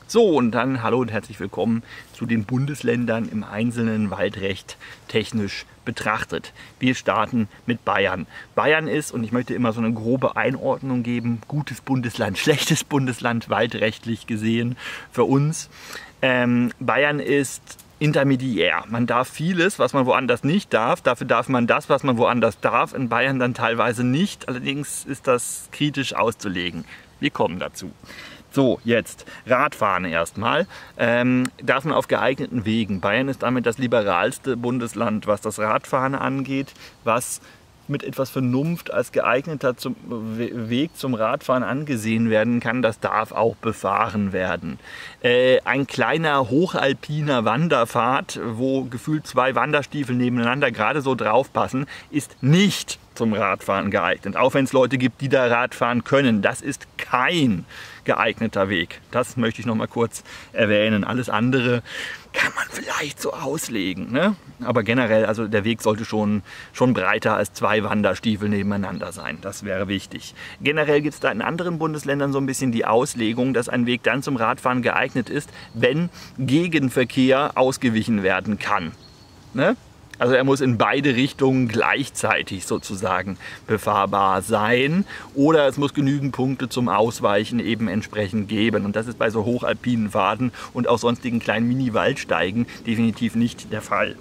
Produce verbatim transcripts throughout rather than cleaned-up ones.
So, und dann hallo und herzlich willkommen zu den Bundesländern im Einzelnen Waldrecht technisch betrachtet. Wir starten mit Bayern. Bayern ist, und ich möchte immer so eine grobe Einordnung geben, gutes Bundesland, schlechtes Bundesland, waldrechtlich gesehen für uns. Ähm, Bayern ist intermediär. Man darf vieles, was man woanders nicht darf. Dafür darf man das, was man woanders darf, in Bayern dann teilweise nicht. Allerdings ist das kritisch auszulegen. Wir kommen dazu. So, jetzt Radfahren erstmal. Ähm, darf man auf geeigneten Wegen. Bayern ist damit das liberalste Bundesland, was das Radfahren angeht, was mit etwas Vernunft als geeigneter zum Weg zum Radfahren angesehen werden kann. Das darf auch befahren werden. Äh, ein kleiner hochalpiner Wanderpfad, wo gefühlt zwei Wanderstiefel nebeneinander gerade so drauf passen, ist nicht zum Radfahren geeignet. Auch wenn es Leute gibt, die da Radfahren können. Das ist kein geeigneter Weg. Das möchte ich noch mal kurz erwähnen. Alles andere kann man vielleicht so auslegen, ne? Aber generell, also der Weg sollte schon, schon breiter als zwei Wanderstiefel nebeneinander sein. Das wäre wichtig. Generell gibt es da in anderen Bundesländern so ein bisschen die Auslegung, dass ein Weg dann zum Radfahren geeignet ist, wenn Gegenverkehr ausgewichen werden kann. Ne? Also er muss in beide Richtungen gleichzeitig sozusagen befahrbar sein oder es muss genügend Punkte zum Ausweichen eben entsprechend geben. Und das ist bei so hochalpinen Pfaden und auch sonstigen kleinen Mini-Waldsteigen definitiv nicht der Fall.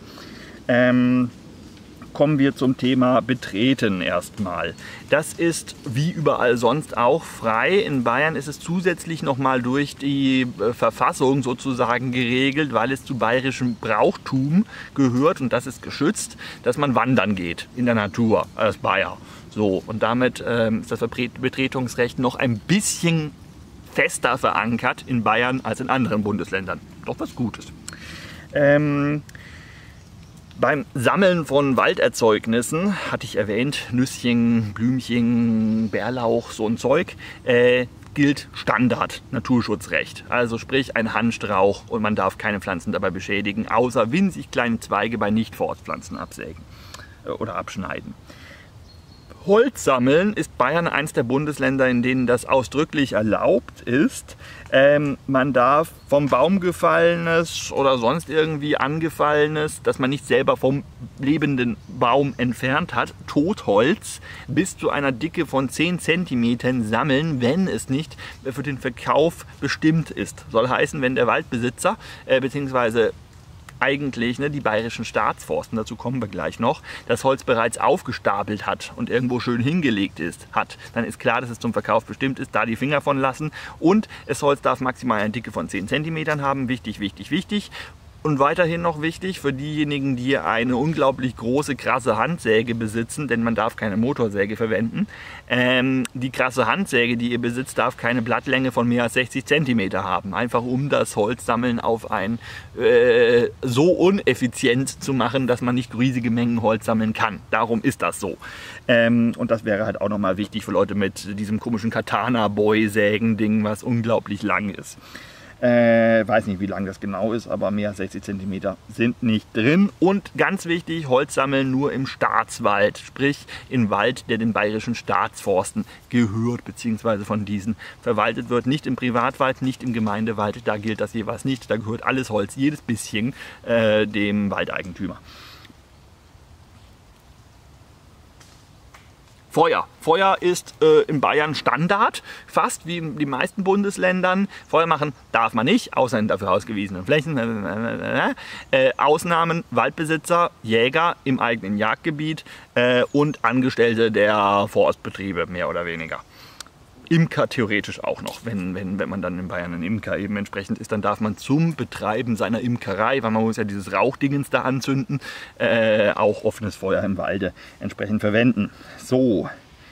Ähm, kommen wir zum Thema Betreten erstmal. Das ist wie überall sonst auch frei. In Bayern ist es zusätzlich nochmal durch die Verfassung sozusagen geregelt, weil es zu bayerischem Brauchtum gehört und das ist geschützt, dass man wandern geht in der Natur als Bayer. So, und damit ähm, ist das Betretungsrecht noch ein bisschen fester verankert in Bayern als in anderen Bundesländern. Doch was Gutes. Ähm, Beim Sammeln von Walderzeugnissen, hatte ich erwähnt, Nüsschen, Blümchen, Bärlauch, so ein Zeug, äh, gilt Standard Naturschutzrecht. Also sprich ein Hanfstrauch und man darf keine Pflanzen dabei beschädigen, außer winzig kleine Zweige bei Nicht-Forstpflanzen absägen äh, oder abschneiden. Holz sammeln ist Bayern eines der Bundesländer, in denen das ausdrücklich erlaubt ist. Ähm, man darf vom Baum gefallenes oder sonst irgendwie angefallenes, das man nicht selber vom lebenden Baum entfernt hat, Totholz bis zu einer Dicke von zehn Zentimetern sammeln, wenn es nicht für den Verkauf bestimmt ist. Soll heißen, wenn der Waldbesitzer äh, bzw. eigentlich ne, die bayerischen Staatsforsten, dazu kommen wir gleich noch, das Holz bereits aufgestapelt hat und irgendwo schön hingelegt ist, hat, dann ist klar, dass es zum Verkauf bestimmt ist, da die Finger von lassen. Und das Holz darf maximal eine Dicke von zehn Zentimetern haben, wichtig, wichtig, wichtig. Und weiterhin noch wichtig für diejenigen, die eine unglaublich große, krasse Handsäge besitzen, denn man darf keine Motorsäge verwenden. Ähm, die krasse Handsäge, die ihr besitzt, darf keine Blattlänge von mehr als sechzig Zentimeter haben. Einfach um das Holzsammeln auf ein äh, so uneffizient zu machen, dass man nicht riesige Mengen Holz sammeln kann. Darum ist das so. Ähm, und das wäre halt auch nochmal wichtig für Leute mit diesem komischen Katana-Boy-Sägen-Ding, was unglaublich lang ist. Äh, weiß nicht, wie lang das genau ist, aber mehr als sechzig Zentimeter sind nicht drin. Und ganz wichtig, Holz sammeln nur im Staatswald, sprich im Wald, der den bayerischen Staatsforsten gehört, beziehungsweise von diesen verwaltet wird. Nicht im Privatwald, nicht im Gemeindewald, da gilt das jeweils nicht. Da gehört alles Holz, jedes bisschen, äh, dem Waldeigentümer. Feuer. Feuer ist äh, in Bayern Standard, fast wie in den meisten Bundesländern. Feuer machen darf man nicht, außer in dafür ausgewiesenen Flächen. Äh, Ausnahmen Waldbesitzer, Jäger im eigenen Jagdgebiet äh, und Angestellte der Forstbetriebe, mehr oder weniger. Imker theoretisch auch noch, wenn, wenn, wenn man dann in Bayern ein Imker eben entsprechend ist, dann darf man zum Betreiben seiner Imkerei, weil man muss ja dieses Rauchdingens da anzünden, äh, auch offenes Feuer im Walde entsprechend verwenden. So.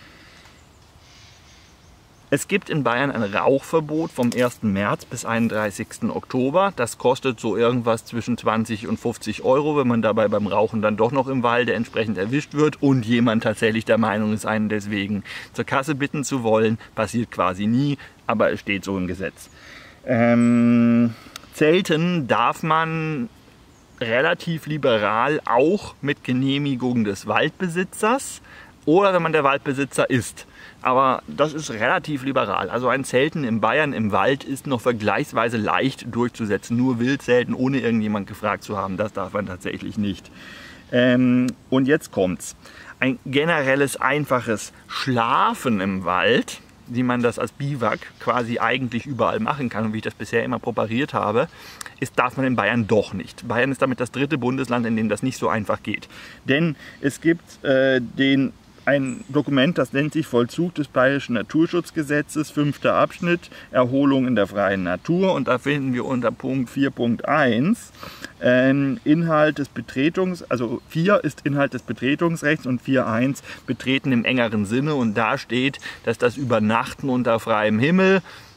Es gibt in Bayern ein Rauchverbot vom ersten März bis einunddreißigsten Oktober. Das kostet so irgendwas zwischen zwanzig und fünfzig Euro, wenn man dabei beim Rauchen dann doch noch im Walde entsprechend erwischt wird und jemand tatsächlich der Meinung ist, einen deswegen zur Kasse bitten zu wollen. Passiert quasi nie, aber es steht so im Gesetz. Ähm, Zelten darf man relativ liberal auch mit Genehmigung des Waldbesitzers. oder wenn man der Waldbesitzer ist. Aber das ist relativ liberal. Also ein Zelten in Bayern im Wald ist noch vergleichsweise leicht durchzusetzen. Nur Wildzelten, ohne irgendjemand gefragt zu haben, das darf man tatsächlich nicht. Ähm, und jetzt kommt's. Ein generelles, einfaches Schlafen im Wald, wie man das als Biwak quasi eigentlich überall machen kann und wie ich das bisher immer propagiert habe, ist, darf man in Bayern doch nicht. Bayern ist damit das dritte Bundesland, in dem das nicht so einfach geht. Denn es gibt äh, den ein Dokument, das nennt sich Vollzug des Bayerischen Naturschutzgesetzes, fünfter Abschnitt, Erholung in der freien Natur. Und da finden wir unter Punkt vier Punkt eins ähm, Inhalt des Betretungs, also vier ist Inhalt des Betretungsrechts und vier Punkt eins Betreten im engeren Sinne. Und da steht, dass das Übernachten unter freiem Himmel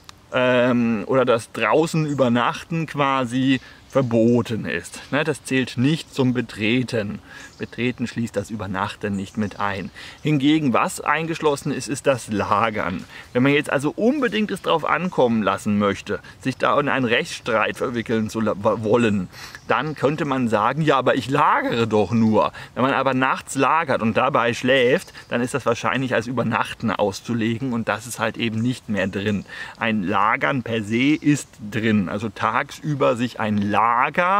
ähm, oder das draußen Übernachten quasi verboten ist. Das zählt nicht zum Betreten. Betreten schließt das Übernachten nicht mit ein. Hingegen, was eingeschlossen ist, ist das Lagern. Wenn man jetzt also unbedingt es darauf ankommen lassen möchte, sich da in einen Rechtsstreit verwickeln zu wollen, dann könnte man sagen, ja, aber ich lagere doch nur. Wenn man aber nachts lagert und dabei schläft, dann ist das wahrscheinlich als Übernachten auszulegen und das ist halt eben nicht mehr drin. Ein Lagern per se ist drin, also tagsüber sich ein Lager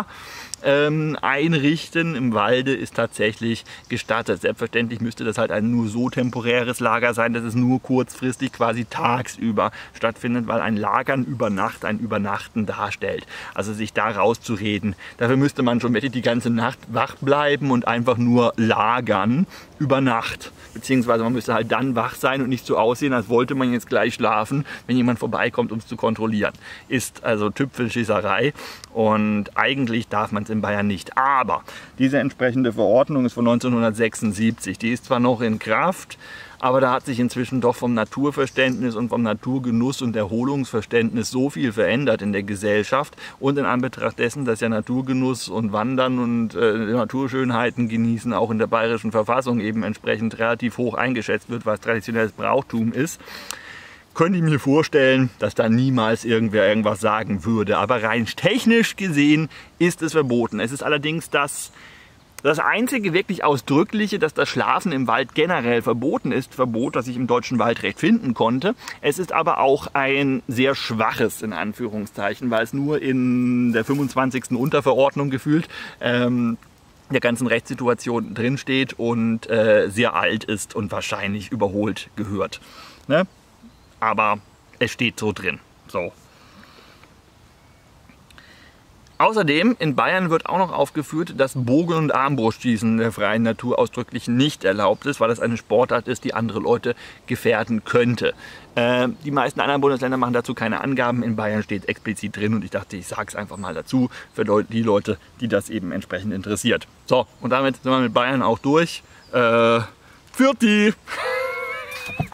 ähm, einrichten im Walde ist tatsächlich gestattet. Selbstverständlich müsste das halt ein nur so temporäres Lager sein, dass es nur kurzfristig quasi tagsüber stattfindet, weil ein Lagern über Nacht ein Übernachten darstellt. Also sich da rauszureden, dafür müsste man schon wirklich die ganze Nacht wach bleiben und einfach nur lagern über Nacht. Beziehungsweise man müsste halt dann wach sein und nicht so aussehen, als wollte man jetzt gleich schlafen, wenn jemand vorbeikommt, um es zu kontrollieren. Ist also Tüpfelschießerei und eigentlich darf man es in Bayern nicht. Aber diese entsprechende Verordnung ist von neunzehnhundertsechsundsiebzig. Die ist zwar noch in Kraft, aber da hat sich inzwischen doch vom Naturverständnis und vom Naturgenuss und Erholungsverständnis so viel verändert in der Gesellschaft und in Anbetracht dessen, dass ja Naturgenuss und Wandern und äh, Naturschönheiten genießen auch in der bayerischen Verfassung eben entsprechend relativ hoch eingeschätzt wird, was traditionelles Brauchtum ist, könnte ich mir vorstellen, dass da niemals irgendwer irgendwas sagen würde. Aber rein technisch gesehen ist es verboten. Es ist allerdings das Das einzige wirklich Ausdrückliche, dass das Schlafen im Wald generell verboten ist, Verbot, das ich im deutschen Waldrecht finden konnte. Es ist aber auch ein sehr schwaches, in Anführungszeichen, weil es nur in der fünfundzwanzigsten Unterverordnung gefühlt ähm, der ganzen Rechtssituation drinsteht und äh, sehr alt ist und wahrscheinlich überholt gehört. Ne? Aber es steht so drin. So. Außerdem in Bayern wird auch noch aufgeführt, dass Bogen- und Armbrustschießen in der freien Natur ausdrücklich nicht erlaubt ist, weil es eine Sportart ist, die andere Leute gefährden könnte. Äh, die meisten anderen Bundesländer machen dazu keine Angaben. In Bayern steht explizit drin und ich dachte, ich sage es einfach mal dazu für die Leute, die das eben entsprechend interessiert. So, und damit sind wir mit Bayern auch durch. Äh, Pfirti!